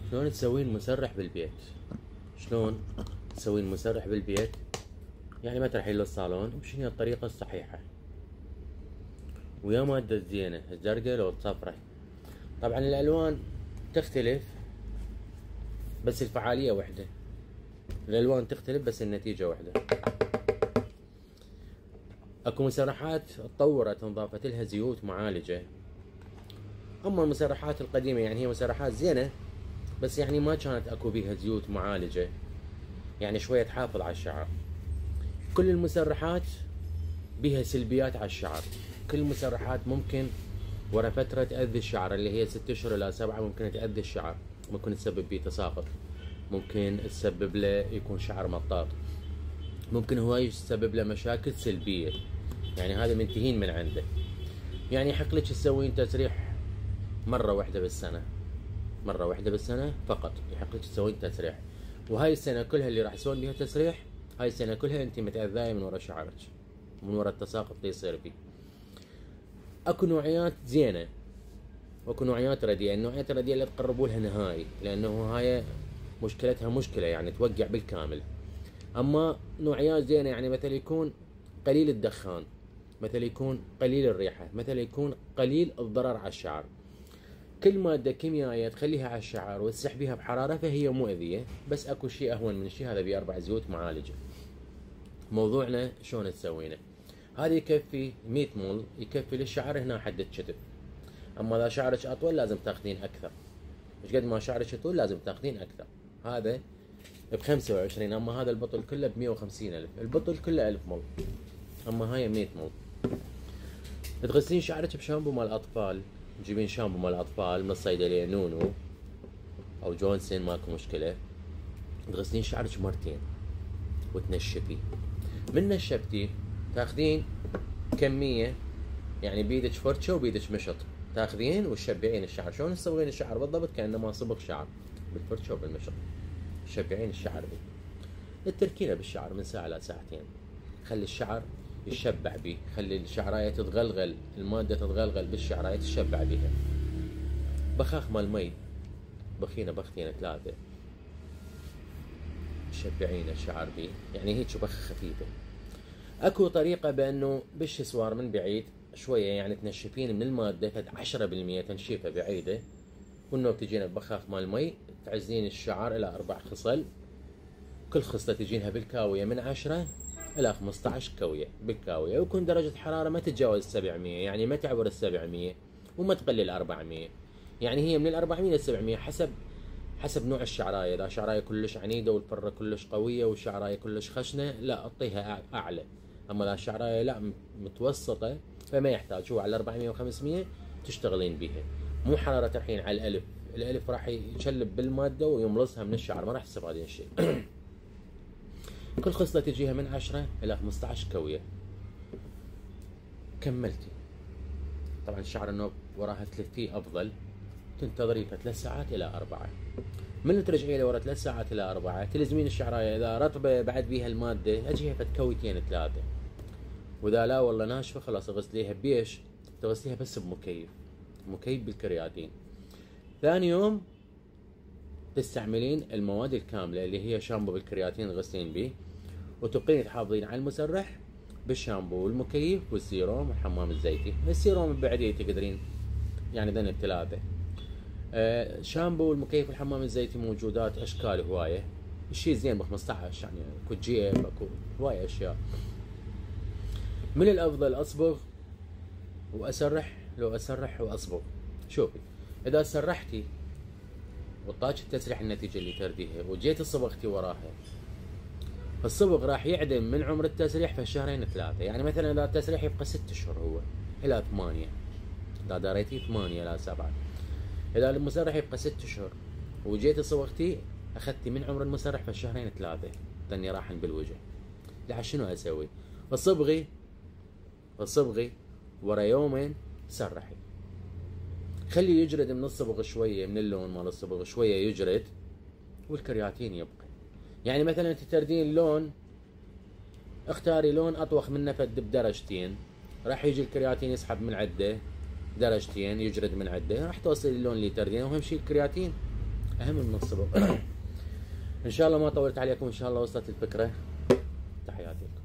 شلون تسوين مسرح بالبيت؟ شلون تسوين مسرح بالبيت؟ يعني ما تروحين للصالون، وشنو هي الطريقة الصحيحة؟ ويا مادة زينة، الزرقاء لو الصفرة؟ طبعا الألوان تختلف بس الفعالية وحدة. الألوان تختلف بس النتيجة وحدة. اكو مسرحات تطورت انضافت لها زيوت معالجة. اما المسرحات القديمة يعني هي مسرحات زينة بس يعني ما كانت اكو بيها زيوت معالجة، يعني شوية تحافظ على الشعر. كل المسرحات بيها سلبيات على الشعر. كل المسرحات ممكن ورا فترة تأذي الشعر، اللي هي 6 اشهر الى 7 ممكن تأذي الشعر، ممكن تسبب بيه تساقط، ممكن تسبب له يكون شعر مطاط، ممكن هو يسبب له مشاكل سلبية. يعني هذا منتهين من عنده. يعني يحق لك تسوين تسريح مرة واحدة بالسنة، مرة واحدة بالسنة فقط يحق لك تسوين تسريح. وهاي السنة كلها اللي راح تسوين بها تسريح، هاي السنة كلها انت متأذاية من ورا شعرك، من ورا التساقط اللي يصير فيه. اكو نوعيات زينة واكو نوعيات رديئة. النوعيات الرديئة اللي تقربوا لها نهائي، لانه هاي مشكلتها مشكلة يعني توقع بالكامل. اما نوعيات زينة يعني مثل يكون قليل الدخان، مثل يكون قليل الريحة، مثل يكون قليل الضرر على الشعر. كل مادة كيميائية تخليها على الشعر وتسحبيها بحرارة فهي مؤذية، بس اكو شيء اهون من الشيء هذا ب4 زيوت معالجة. موضوعنا شلون تسوينه. هذا يكفي 100 مول، يكفي للشعر هنا حد الكتف. اما اذا شعرك اطول لازم تاخذين اكثر، مش قد ما شعرك يطول لازم تاخذين اكثر. هذا ب25، اما هذا البطل كله ب150,000، البطل كله 1000 مول، اما هاي 100 مول. تغسلين شعرك بشامبو مال اطفال، تجيبين شامبو مال اطفال من الصيدليه نونو او جونسون ماكو مشكله. تغسلين شعرك مرتين وتنشفي. من نشفتي تاخذين كميه، يعني بيدك فرشه وبيدك مشط، تاخذين وتشبعين الشعر. شلون تسوين الشعر بالضبط؟ كانما صبغ شعر بالفرشه وبالمشط، تشبعين الشعر بيه. التركينه بالشعر من ساعه ل ساعتين، خلي الشعر يشبع بيه، خلي الشعرايه تتغلغل، الماده تتغلغل بالشعرايه تشبع بيها. بخاخ مال مي، بخينه بختين 3 تشبعين الشعر بيه، يعني هيك بخه خفيفه. اكو طريقه بانه بالشسوار من بعيد شويه، يعني تنشفين من الماده فد 10% تنشيفه بعيده، والنوب تجينا ببخاخ مال مي تعزين الشعر الى 4 خصل، كل خصله تجينها بالكاويه من 10 الى 15 كويه بالكاويه، ويكون درجه حراره ما تتجاوز 700، يعني ما تعبر 700 وما تقلل 400، يعني هي من 400 ل 700 حسب نوع الشعرايه. اذا شعرايه كلش عنيده والفره كلش قويه والشعرايه كلش خشنه لا اعطيها اعلى، اما اذا الشعرايه لا متوسطه فما يحتاج، هو على 400 و500 تشتغلين بيها. مو حراره ترحين على الالف، الالف راح يشلب بالماده ويملصها من الشعر، ما راح تصير هذا الشيء. كل خصله تجيها من 10 الى 15 كويه. كملتي. طبعا الشعر النوب وراها تلفيه افضل، تنتظري 3 ساعات الى 4. من ترجعي له ورا 3 ساعات الى 4 تلزمين الشعرايه، اذا رطبه بعد بيها الماده اجيها فد كويتين 3، واذا لا والله ناشفه خلاص اغسليها بيش، تغسليها بس بمكيف، مكيف بالكرياتين. ثاني يوم تستعملين المواد الكامله اللي هي شامبو بالكرياتين تغسلين به، وتبقين تحافظين على المسرح بالشامبو والمكيف والسيروم والحمام الزيتي. السيروم بعديه تقدرين يعني ذنب 3. شامبو والمكيف والحمام الزيتي موجودات اشكال هوايه، الشيء زين ب15، يعني اكو جيب اكو هوايه اشياء. من الافضل اصبغ واسرح، لو اسرح واصبغ. شوفي اذا سرحتي وطاج التسريح النتيجه اللي ترديها وجيتي صبغتي وراها، فالصبغ راح يعدم من عمر التسريح في الشهرين 3. يعني مثلا اذا التسريح يبقى 6 اشهر هو الى 8، اذا داريتي 8 الى 7، اذا المسرح يبقى 6 اشهر وجيتي صبغتي اخذتي من عمر المسرح في الشهرين 3 ظني راحن بالوجه. لعل شنو اسوي؟ الصبغي ورا يومين سرحي، خلي يجرد من الصبغ شويه، من اللون مال الصبغ شويه يجرد والكرياتين يبقى. يعني مثلا انت تردين لون، اختاري لون اطوخ منه فد بدرجتين، راح يجي الكرياتين يسحب من عده درجتين، يجرد من عده، راح توصلي اللون اللي تردينه، واهم شيء الكرياتين اهم من الصبغ. ان شاء الله ما طولت عليكم، ان شاء الله وصلت الفكره. تحياتي لكم.